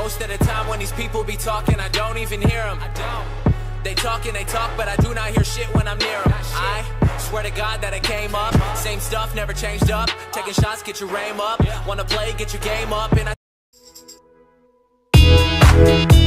Most of the time when these people be talking, I don't even hear them. They talk and they talk, but I do not hear shit when I'm near them. I swear to God that I came up, same stuff, never changed up. Taking shots, get your aim up. Wanna play, get your game up, and I